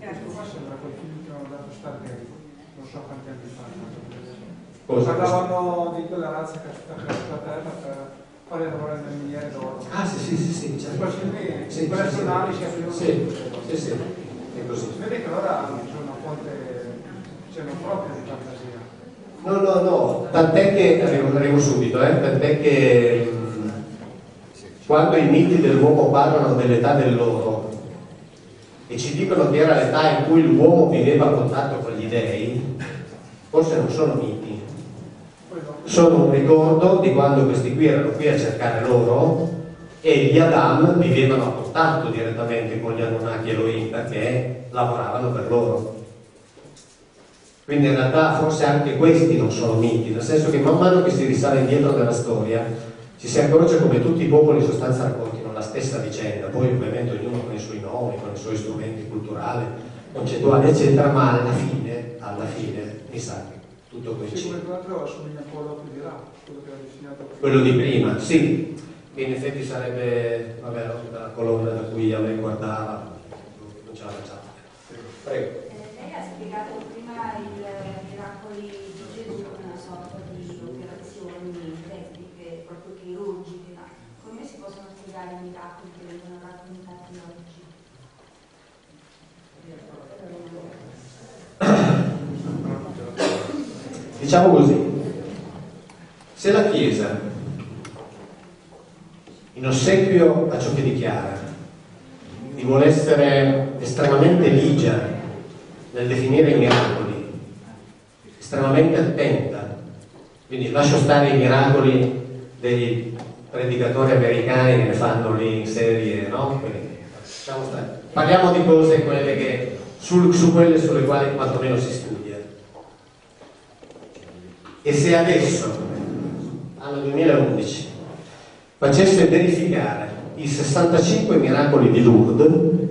Qua sembra quel film che hanno dato Stargate, non so quanti anni fa. Parlavano di quella razza che è stata sulla Terra per fare lavorare nelle miniere d'oro. Ah sì, certo. Quel film lì, quelle astronali si aprivano. Sì, è così. Si vede che allora c'è una fonte, c'è una propria di fantasia. No, tant'è che, arrivo subito, tant'è che quando i miti dell'uomo parlano dell'età dell'oro e ci dicono che era l'età in cui l'uomo viveva a contatto con gli dei, forse non sono miti, sono un ricordo di quando questi qui erano qui a cercare l'oro e gli Adam vivevano a contatto direttamente con gli Anunnaki Elohim perché lavoravano per loro. Quindi in realtà forse anche questi non sono miti, nel senso che man mano che si risale indietro nella storia ci si accorge come tutti i popoli in sostanza raccontino la stessa vicenda, poi ovviamente ognuno con i suoi nomi, con i suoi strumenti culturali, concettuali eccetera, ma alla fine mi sa che tutto coincide. Sì, come tra l'altro assomiglia un po' all'occhio di Ra, quello che ha disegnato. Quello di prima, sì, che in effetti sarebbe, vabbè, la colonna da cui a me guardava, non ce la facciamo. Prego. Lei ha spiegato prima i miracoli di Gesù come una sorta di operazioni tecniche, proprio chirurgiche, ma come si possono spiegare i miracoli che vengono raccontati oggi? Diciamo così, se la Chiesa, in ossequio a ciò che dichiara, di vuole essere estremamente ligia nel definire i miracoli, estremamente attenta, quindi lascio stare i miracoli dei predicatori americani che ne fanno lì in serie, no? Parliamo di cose quelle che, su quelle sulle quali quantomeno si studia. E se adesso, anno 2011, facesse verificare i 65 miracoli di Lourdes,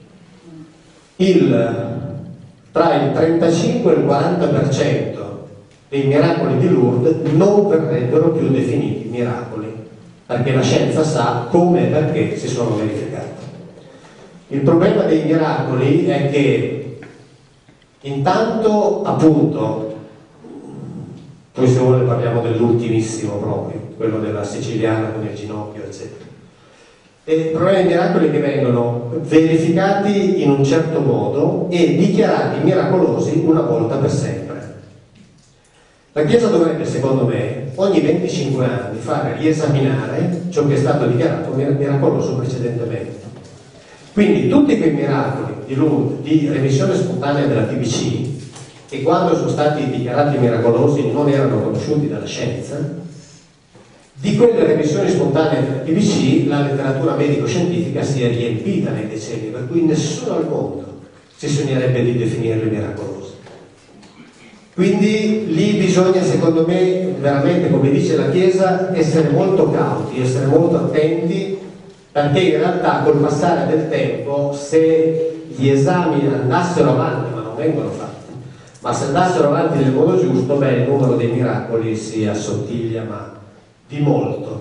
tra il 35 e il 40% dei miracoli di Lourdes non verrebbero più definiti miracoli, perché la scienza sa come e perché si sono verificati. Il problema dei miracoli è che intanto, appunto, poi se vuole parliamo dell'ultimissimo proprio, quello della siciliana con il ginocchio, eccetera. E il problema dei miracoli è che vengono verificati in un certo modo e dichiarati miracolosi una volta per sempre. La Chiesa dovrebbe, secondo me, ogni 25 anni fare riesaminare ciò che è stato dichiarato miracoloso precedentemente. Quindi tutti quei miracoli di Lourdes, di remissione spontanea della TBC, che quando sono stati dichiarati miracolosi non erano conosciuti dalla scienza, di quelle remissioni spontanee della TBC la letteratura medico-scientifica si è riempita nei decenni, per cui nessuno al mondo si sognerebbe di definirli miracolosi. Quindi lì bisogna, secondo me, veramente, come dice la Chiesa, essere molto cauti, essere molto attenti, perché in realtà col passare del tempo, se gli esami andassero avanti, ma non vengono fatti, ma se andassero avanti nel modo giusto, beh, il numero dei miracoli si assottiglia, ma di molto.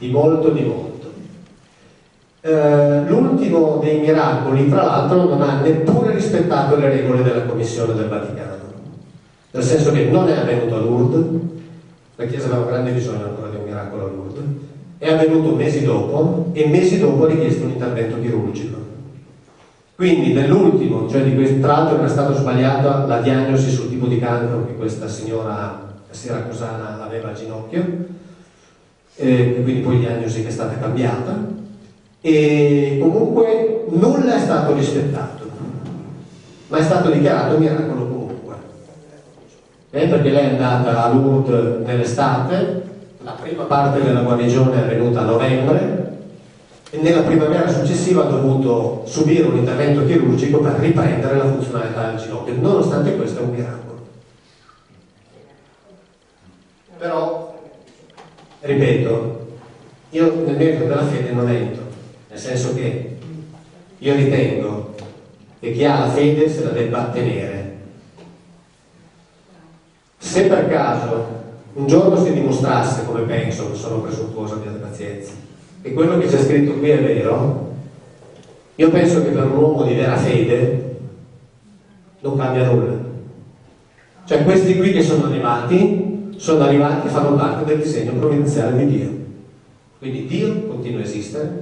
L'ultimo dei miracoli, tra l'altro, non ha neppure rispettato le regole della Commissione del Vaticano, nel senso che non è avvenuto a Lourdes, la Chiesa aveva grande bisogno ancora di un miracolo a Lourdes, è avvenuto mesi dopo, e mesi dopo ha richiesto un intervento chirurgico. Quindi nell'ultimo, cioè di questo, tra l'altro era stata sbagliata la diagnosi sul tipo di cancro che questa signora siracusana aveva al ginocchio, quindi poi diagnosi che è stata cambiata, e comunque nulla è stato rispettato, ma è stato dichiarato miracolo comunque, perché lei è andata a Lourdes nell'estate, la prima parte della guarigione è avvenuta a novembre, e nella primavera successiva ha dovuto subire un intervento chirurgico per riprendere la funzionalità del ginocchio. Nonostante questo è un miracolo. Però, ripeto, io nel merito della fede non entro, nel senso che io ritengo che chi ha la fede se la debba tenere. Se per caso un giorno si dimostrasse, come penso, che sono presuntuoso, abbiate pazienza, e quello che c'è scritto qui è vero, io penso che per un uomo di vera fede non cambia nulla. Cioè questi qui che sono arrivati e fanno parte del disegno provvidenziale di Dio. Quindi Dio continua a esistere.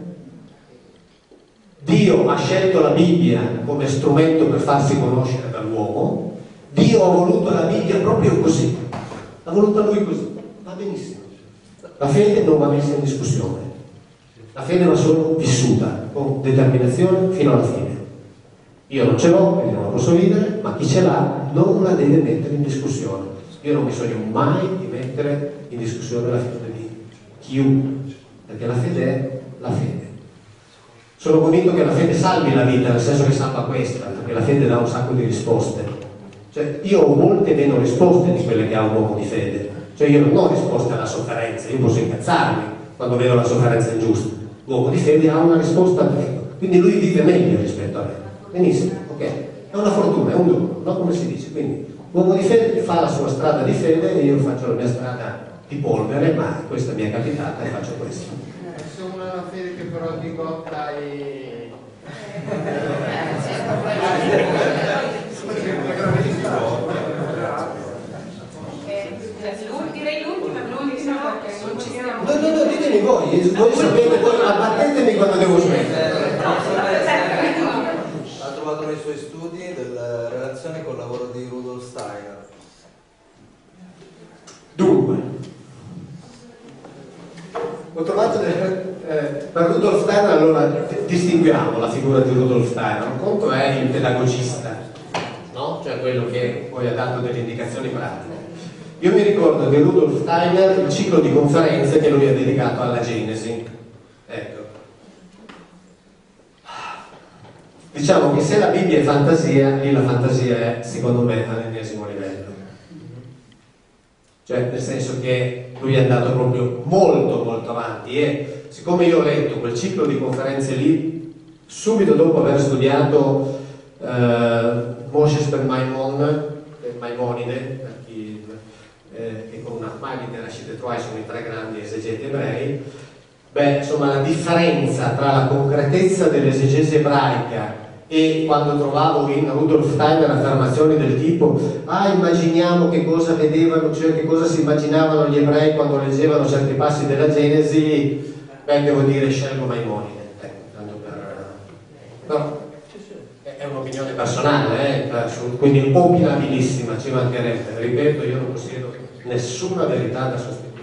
Dio ha scelto la Bibbia come strumento per farsi conoscere dall'uomo. Dio ha voluto la Bibbia proprio così. L'ha voluta lui così. Va benissimo. La fede non va messa in discussione. La fede va solo vissuta con determinazione fino alla fine. Io non ce l'ho, quindi non la posso vivere, ma chi ce l'ha non la deve mettere in discussione. Io non mi sogno mai di mettere in discussione la fede di chiunque, perché la fede è la fede. Sono convinto che la fede salvi la vita, nel senso che salva questa, perché la fede dà un sacco di risposte. Cioè, io ho molte meno risposte di quelle che ha un uomo di fede. Cioè, io non ho risposte alla sofferenza, io posso incazzarmi quando vedo la sofferenza ingiusta. L'uomo di fede ha una risposta a me, quindi lui vive meglio rispetto a me. Benissimo, ok. È una fortuna, è un dono, no? Come si dice. Quindi, l'uomo di fede fa la sua strada di fede e io faccio la mia strada di polvere, ma questa mi è capitata e faccio questo. Se uno ha una fede che però bigotta e... Direi l'ultima perché non ci stiamo. No, ditemi voi sapete, voi abbattetemi quando devo smettere. Ha trovato nei suoi studi della relazione col lavoro di Rudolf Steiner. Dunque, ho trovato per Rudolf Steiner, allora distinguiamo la figura di Rudolf Steiner. Un conto è il pedagogista, no? Cioè quello che poi ha dato delle indicazioni pratiche. Io mi ricordo di Rudolf Steiner il ciclo di conferenze che lui ha dedicato alla Genesi. Ecco. Diciamo che se la Bibbia è fantasia, lì la fantasia è, secondo me, all'ennesimo livello. Cioè, nel senso che lui è andato proprio molto avanti e siccome io ho letto quel ciclo di conferenze lì, subito dopo aver studiato Moshe ben Maimonide, che con Nachmanides e Rashid Etruai sono i tre grandi esegeti ebrei, insomma la differenza tra la concretezza dell'esegesi ebraica e quando trovavo in Rudolf Steiner affermazioni del tipo immaginiamo che cosa vedevano, cioè che cosa si immaginavano gli ebrei quando leggevano certi passi della Genesi, devo dire scelgo Maimonide, tanto per... No, è un'opinione personale, quindi opinabilissima, ci mancherebbe, ripeto, io non possiedo nessuna verità da sostenere.